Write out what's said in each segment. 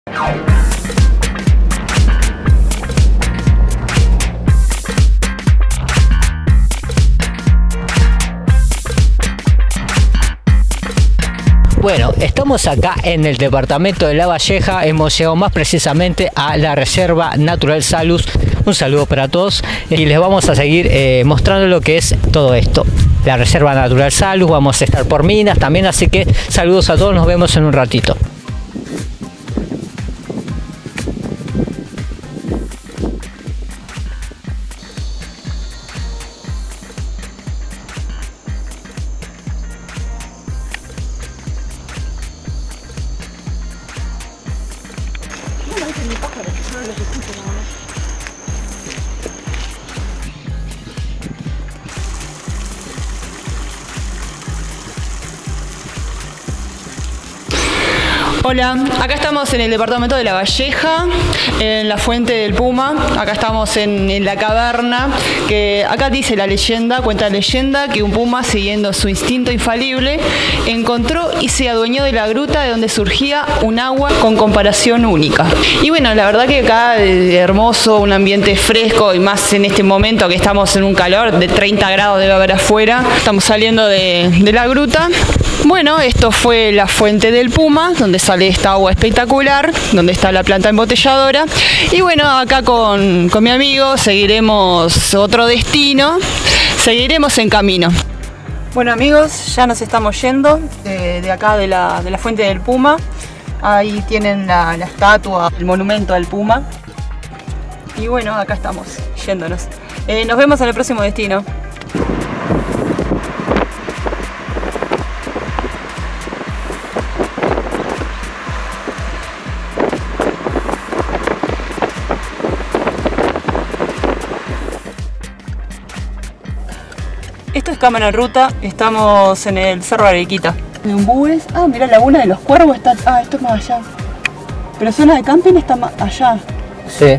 Bueno, estamos acá en el departamento de La Valleja, hemos llegado más precisamente a la Reserva Natural Salus. Un saludo para todos y les vamos a seguir mostrando lo que es todo esto. La Reserva Natural Salus, vamos a estar por minas también, así que saludos a todos, nos vemos en un ratito. Hola, acá estamos en el departamento de La Valleja, en la Fuente del Puma. Acá estamos en la caverna, que acá dice la leyenda, cuenta la leyenda que un puma, siguiendo su instinto infalible, encontró y se adueñó de la gruta de donde surgía un agua con comparación única. Y bueno, la verdad que acá es hermoso, un ambiente fresco, y más en este momento que estamos en un calor de 30 grados debe haber afuera. Estamos saliendo de la gruta. Bueno, esto fue la Fuente del Puma, donde sale esta agua espectacular, donde está la planta embotelladora. Y bueno, acá con mi amigo seguiremos otro destino, seguiremos en camino. Bueno amigos, ya nos estamos yendo de acá de la Fuente del Puma. Ahí tienen la estatua, el monumento al Puma. Y bueno, acá estamos, yéndonos. Nos vemos en el próximo destino. Esto es Cámara en Ruta, estamos en el Cerro Arequita. En Umbúes, mira, Laguna de los Cuervos está, esto es más allá. Pero zona de camping está más allá. Sí.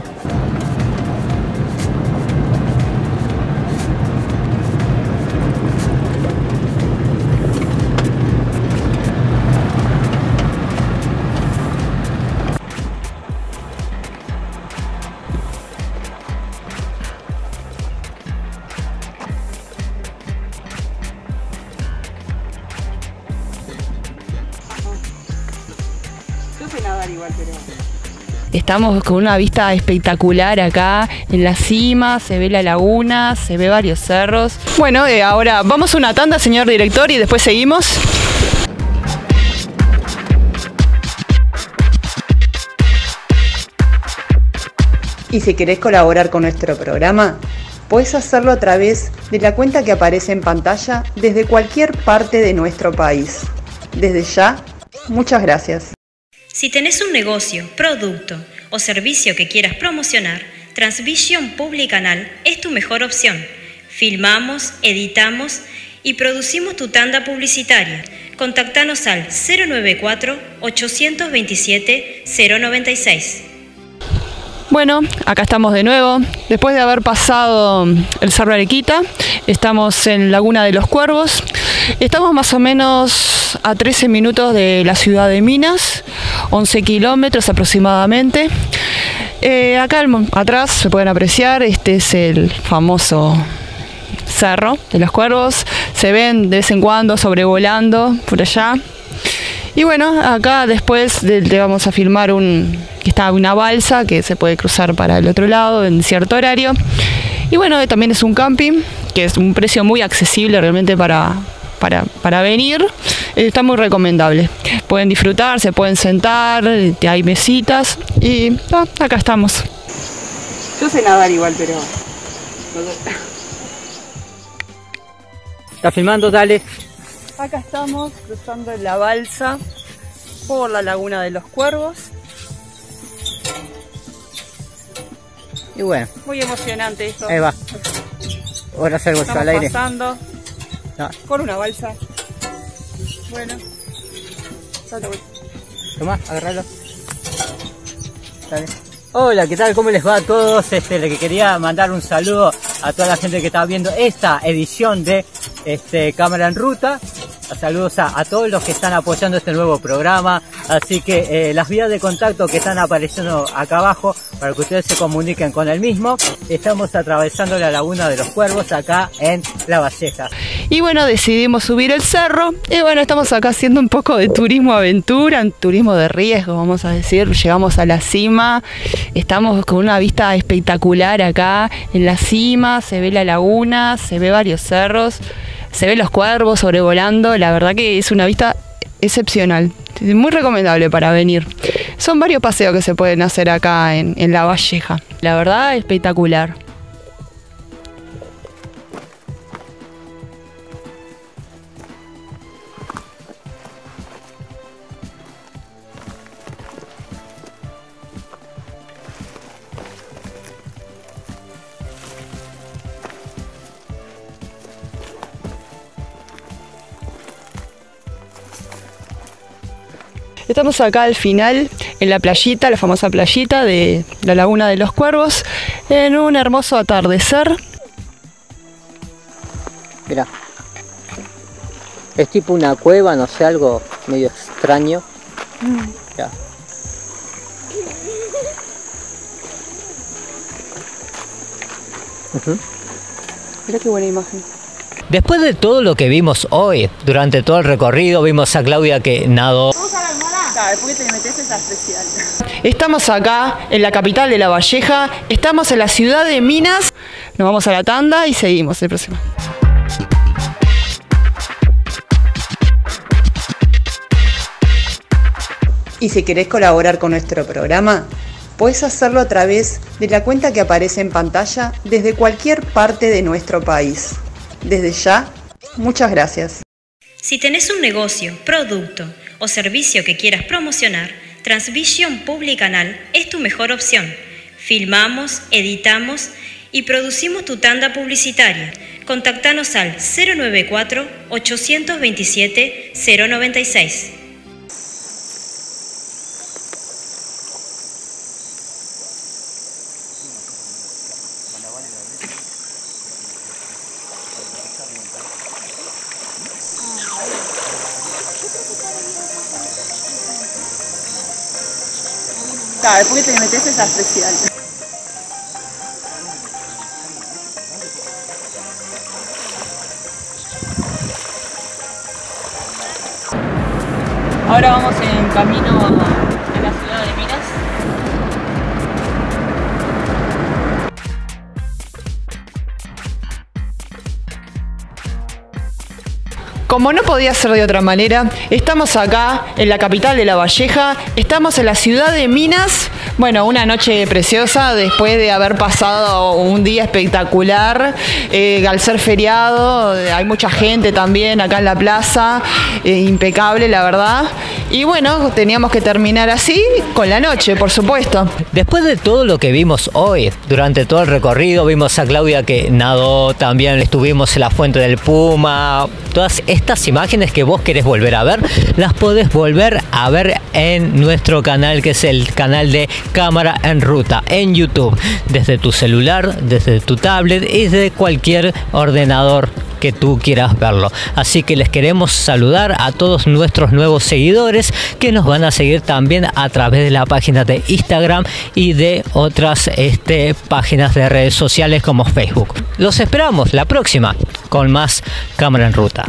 Estamos con una vista espectacular acá en la cima, se ve la laguna, se ve varios cerros. Bueno, ahora vamos a una tanda, señor director, y después seguimos. Y si querés colaborar con nuestro programa, puedes hacerlo a través de la cuenta que aparece en pantalla desde cualquier parte de nuestro país. Desde ya, muchas gracias. Si tenés un negocio, producto o servicio que quieras promocionar, Transvision Publicanal es tu mejor opción. Filmamos, editamos y producimos tu tanda publicitaria. Contactanos al 094-827-096. Bueno, acá estamos de nuevo. Después de haber pasado el Cerro Arequita, estamos en Laguna de los Cuervos. Estamos más o menos a 13 minutos de la ciudad de Minas, 11 kilómetros aproximadamente. Acá atrás se pueden apreciar, este es el famoso Cerro de los Cuervos. Se ven de vez en cuando sobrevolando por allá. Y bueno, acá después te vamos a filmar que está una balsa que se puede cruzar para el otro lado en cierto horario. Y bueno, también es un camping, que es un precio muy accesible realmente para venir. Está muy recomendable. Pueden disfrutar, se pueden sentar, hay mesitas y acá estamos. Yo sé nadar igual, pero... ¿Estás filmando? Dale. Acá estamos cruzando la balsa por la Laguna de los Cuervos. Y bueno. Muy emocionante esto. Ahí va. Ahora salgo yo al aire. Pasando no. Por una balsa. Bueno. Tomá, agárralo. Dale. Hola, ¿qué tal? ¿Cómo les va a todos? Le que quería mandar un saludo a toda la gente que está viendo esta edición de Cámara en Ruta. saludos a todos los que están apoyando este nuevo programa. Así que las vías de contacto que están apareciendo acá abajo para que ustedes se comuniquen con el mismo. Estamos atravesando la Laguna de los Cuervos acá en La Valleja. Y bueno, decidimos subir el cerro y bueno, estamos acá haciendo un poco de turismo aventura, un turismo de riesgo, vamos a decir. Llegamos a la cima, estamos con una vista espectacular acá en la cima, se ve la laguna, se ve varios cerros, se ven los cuervos sobrevolando. La verdad que es una vista excepcional, muy recomendable para venir. Son varios paseos que se pueden hacer acá en La Valleja, la verdad espectacular. Estamos acá al final, en la playita, la famosa playita de la Laguna de los Cuervos, en un hermoso atardecer. Mira, es tipo una cueva, no sé, algo medio extraño. Ya. Mira qué buena imagen. Después de todo lo que vimos hoy, durante todo el recorrido, vimos a Claudia que nadó. Después que te metes esa especial. Estamos acá en la capital de La Valleja, estamos en la ciudad de Minas. Nos vamos a la tanda y seguimos el próximo. Y si querés colaborar con nuestro programa, puedes hacerlo a través de la cuenta que aparece en pantalla desde cualquier parte de nuestro país. Desde ya, muchas gracias. Si tenés un negocio, producto o servicio que quieras promocionar, Transvision Publicanal es tu mejor opción. Filmamos, editamos y producimos tu tanda publicitaria. Contactanos al 094-827-096. Después que te metes esa especial. Ahora vamos en camino a la ciudad de Minas. Como no podía ser de otra manera, estamos acá en la capital de La Valleja, estamos en la ciudad de Minas. Bueno, una noche preciosa después de haber pasado un día espectacular. Al ser feriado, hay mucha gente también acá en la plaza, impecable la verdad. Y bueno, teníamos que terminar así con la noche, por supuesto. Después de todo lo que vimos hoy, durante todo el recorrido, vimos a Claudia que nadó, también estuvimos en la Fuente del Puma. Todas estas imágenes que vos querés volver a ver, las podés volver a ver en nuestro canal, que es el canal de Cámara en Ruta en YouTube, desde tu celular, desde tu tablet y desde cualquier ordenador que tú quieras verlo. Así que les queremos saludar a todos nuestros nuevos seguidores que nos van a seguir también a través de la página de Instagram y de otras páginas de redes sociales como Facebook. Los esperamos la próxima con más Cámara en Ruta.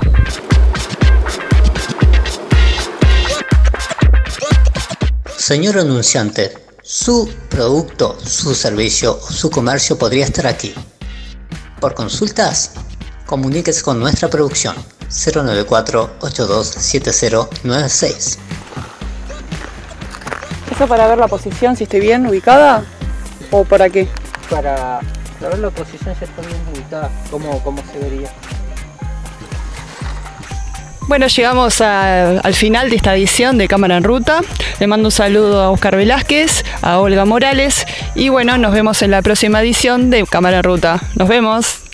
Señor anunciante, su producto, su servicio o su comercio podría estar aquí. Por consultas, comuníquese con nuestra producción 094-827096. ¿Eso para ver la posición, si estoy bien ubicada? ¿O para qué? Para ver la posición, si está bien ubicada, cómo se vería. Bueno, llegamos al final de esta edición de Cámara en Ruta. Le mando un saludo a Oscar Velázquez, a Olga Morales y bueno, nos vemos en la próxima edición de Cámara en Ruta. Nos vemos.